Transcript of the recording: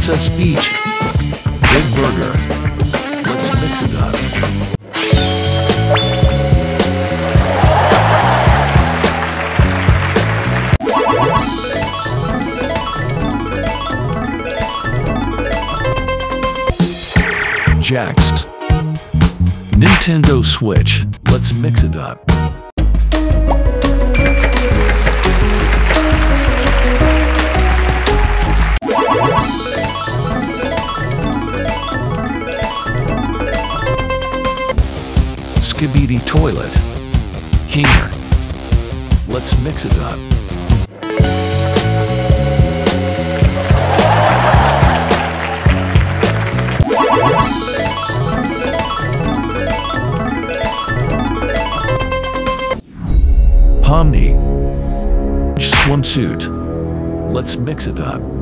Princess Peach. Big burger. Let's mix it up. Jax. Nintendo Switch. Let's mix it up. Skibidi Toilet. Here. Let's mix it up. POMNI SWIMSUIT. Let's mix it up.